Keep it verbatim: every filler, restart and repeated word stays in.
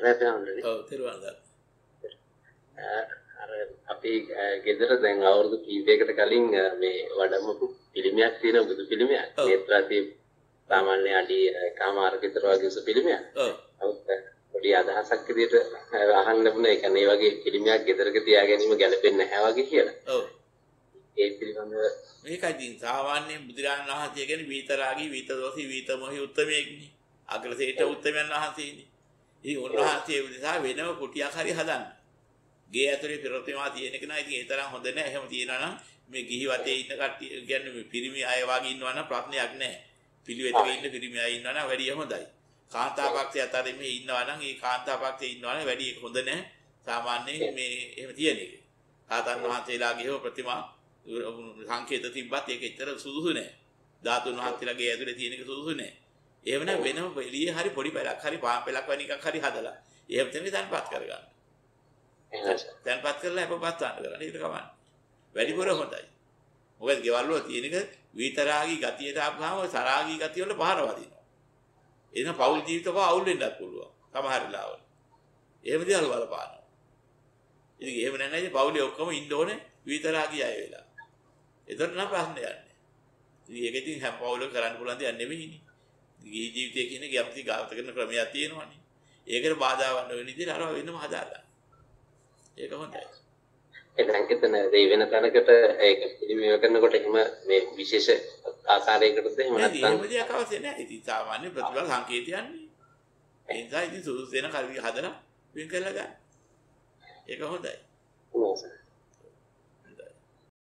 රැපෙනවනේ. ඔව් තේරුණාද? අර අපි ගෙදර දැන් අවුරුදු කීපයකට කලින් මේ වඩම්මපු පිළිමයක් තියෙනවා බුදු පිළිමයක්. නේත්‍රාති සාමාන්‍ය අඩි කමාරක විතර වගේ උස පිළිමයක්. ඔව්. පොඩි අදහසක් විදිහට අහන්න ලැබුණා. ඒ කියන්නේ මේ වගේ පිළිමයක් ගෙදරක තියා ගැනීම ගැලපෙන්නේ නැහැ වගේ කියලා. ඔව්. ඒ පිළිබඳව මේකයි සාමාන්‍ය බුදුරජාණන් වහන්සේ කියන්නේ විතරාගී විතදෝසී විතමොහි උත්තමයෙක්නේ. අග්‍රසේට උත්තමයන් වහන්සේනේ. ඉතින් උන්වහන්සේ නිසා වෙනම කුටියක් හරි හදන්න. ගේ ඇතුලේ ප්‍රතිමා තියෙන කෙනා ඉතින් ඒ තරම් හොඳ නැහැ. එහෙම තියෙනවා නම් මේ ගිහි වතේ ඉන්න කට්ටිය කියන්නේ මේ පිරිමි අය වගේ ඉන්නවා නම් ප්‍රශ්නයක් නැහැ. පිළිවෙතක ඉන්න පිරිමි අය ඉන්නවා නම් වැඩි හොඳයි. කාන්තාපක්ෂය අතරින් මේ ඉන්නවා නම් ඒ කාන්තාපක්ෂයේ ඉන්නවා නම් වැඩි ඒක හොඳ නැහැ. සාමාන්‍යයෙන් මේ එහෙම තියෙන එක. ආතන් වහන්සේලාගේ හෝ ප්‍රතිමා සංකේත තිබ්බත් ඒක ඇත්තට සුදුසු නැහැ. ධාතුන් වහන්සේලාගේ ඇතුලේ තියෙන එක සුදුසු නැහැ. එහෙම නම් වෙනම එළියේ හරි පොඩි පැලක් හරි පාන් පැලක් වැනි එකක් හරි හදලා එහෙම තමයි තන්පත් කරගන්න. තන්පත් කරලා අපපත් ගන්න කරලා ඒක කමන්නේ. වැඩිපුර හොඳයි. මොකද ගෙවල් වල තියෙන එක විතරාගී ගතියට ආපුවාම සරාගී ගතිය වල පහර වදිනවා. එන පෞල් ජීවිතක අවුල් වෙන්නත් පුළුවන්. සමහර වෙලාවල. එහෙම දේවල් බලපානවා. ඉතින් එහෙම නැත්නම් පෞලේ ඔක්කොම ඉන්න ඕනේ විතරාගී අය වෙලා. එතකොට නම් ප්‍රශ්න යන්නේ. ඉතින් ඒක ඉතින් හැම පෞලක කරන්න පුළුවන් දෙයක් නෙමෙයිනේ. ගිහි ජීවිතය කියන්නේ ගැම්ති ගාත කරන ක්‍රමයක් තියෙනවානේ. ඒකට බාධා වන්න වෙන විදිහට අර වෙනම හදාගන්න. ඒක හොඳයි. ඒ දැන් කිතන ඒ වෙන තැනකට ඒක පිළිමය කරනකොට එහෙම මේ විශේෂ ආකාරයකටද එහෙම නැත්නම් එහෙම දෙයක් අවශ්‍ය නැහැ. ඉතින් සාමාන්‍ය ප්‍රතිඵල සංකේතයන්නේ. ඒ නිසා ඉතින් සුදුසු වෙන කල්වි හදලා වෙන් කරලා ගන්න. ඒක හොඳයි. ඔව් සර්.